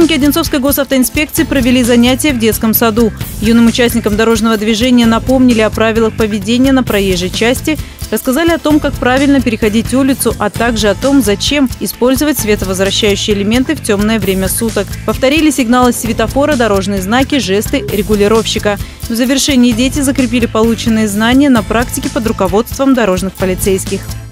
Сотрудники Одинцовской госавтоинспекции провели занятия в детском саду. Юным участникам дорожного движения напомнили о правилах поведения на проезжей части, рассказали о том, как правильно переходить улицу, а также о том, зачем использовать световозвращающие элементы в темное время суток. Повторили сигналы светофора, дорожные знаки, жесты регулировщика. В завершении дети закрепили полученные знания на практике под руководством дорожных полицейских.